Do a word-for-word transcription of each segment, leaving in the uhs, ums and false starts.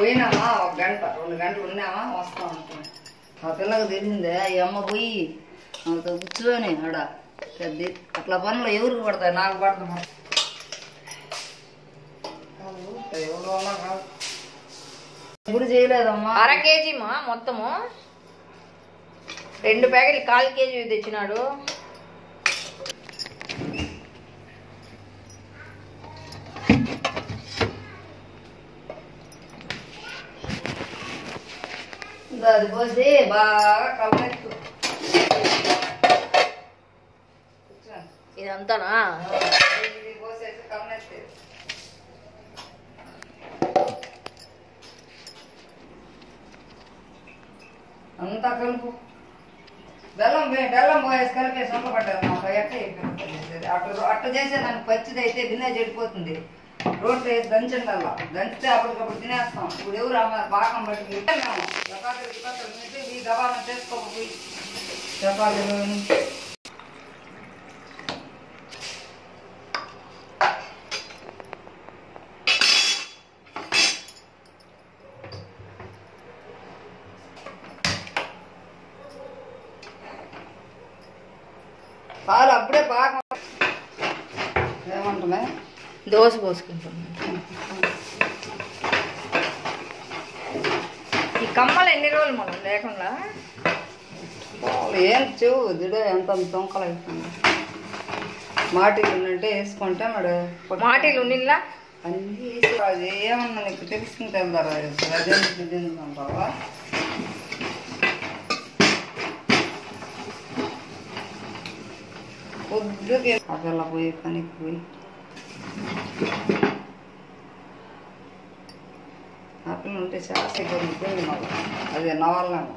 పోయినామా ఒక గంట రెండు గంటలు ఉన్నామా వస్తా ఉంటాం. ఆ పిల్లకి తెలిసిందే ఈ అమ్మ పోయి ఆమెతో కూర్చొని ఆడ పెద్ద అట్లా పనులు ఎవరికి పడతాయి? నాకు పడతాం. ఎవరు కాదు గురి చేయలేదమ్మా. అర కేజీ మా మొత్తము రెండు ప్యాకెట్లు కాల్ కేజీ తెచ్చినాడు. అది పోసి బాగా కలపెట్టు. ఇదంతానా? ఇది పోసేసి కలనెత్తి అంతా కలుపు. బెల్లం బెల్లం పోయేసి కలిపేసి వంట పడ్డది. నాకు ఎట్ట అట్లా అట్ట చేసేదానికి పచ్చిది అయితే గిన్నె చెడిపోతుంది. రోడ్లు వేసి దంచండి అలా దంచితే అప్పటికప్పుడు తినేస్తాం. ఇప్పుడు ఎవరు అమ్మ పాకం బట్టి మేము చపాతీలు చపాతీలు పెట్టి ఈ గబాన చేసుకోకపోయి చపాతీలు పాలు అప్పుడే పాకం ఏమంటున్నా దోశ పోసుకుంటాం. ఈ కమ్మలు ఎన్ని రోజులు మనం లేకుండా ఏం చెవు దిడ ఎంత దొంకలు అయిపోయింది. మాటీలు ఉన్నట్టే వేసుకుంటే మరి మాటీలు ఉన్నిలా అన్నీ వేసి అది ఏమన్నా నీకు తెలుసుకుని వెళ్తారా? అదేంటి తిందంటావా? పొద్దుకే అట్లా పోయి పనికి పోయి అట్లా ఉంటే చాలా సెకండ్ మళ్ళీ అదే నవలనేమో.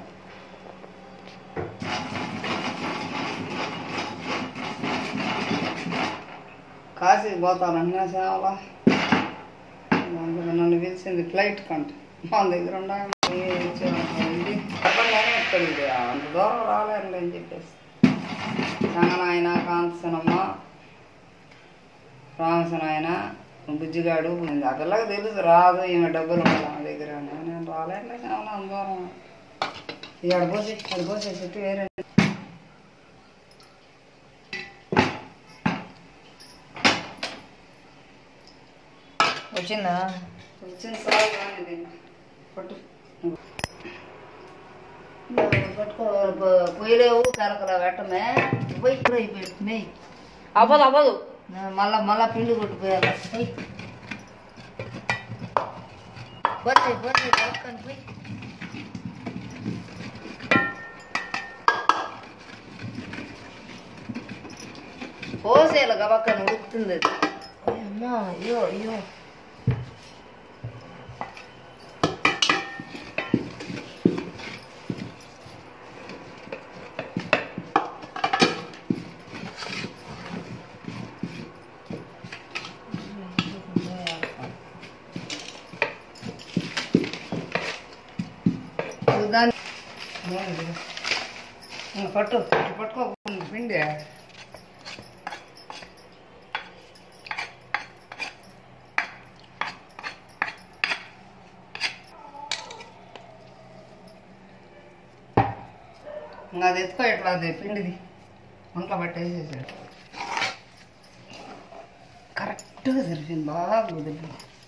కాశీకి పోతానన్నా సేవలా నన్ను పిలిచింది ఫ్లైట్ కంటే మన దగ్గర ఉండాలి అంత దూరం రాలేరులే అని చెప్పేసి రంగనాయన కాంతసనమ్మ రామసనాయన బుజ్జిగాడు ఆ పిల్లకి తెలుసు రాదు ఈమె డబ్బులు ఉండాలి నా దగ్గర. నేను రాలేట్లే చాలా అందరం ఇది అడిపోసి అడిపోసే చెట్టు వేరే వచ్చిందా? వచ్చింది సాగు కానీ దీన్ని పట్టు పట్టుకో. పొయ్యలేవు కరకరా పెట్టమే పోయి అయిపోయి అవ్వదు అవ్వదు మళ్ళా మళ్ళా పిండి కొట్టిపోయాలి. పోయి పోయి కలుపుకొని పోయి పోసేయాలి గబక్కని ఉడుకుతుంది అది. అమ్మా అయ్యో అయ్యో పట్టు పట్టుకో పిండి ఇంకా అది ఎత్తుకో ఇట్లా అది పిండిది వంటలో పట్టేసేసాడు. కరెక్ట్గా సరిపోయింది బాగా కుదిరింది.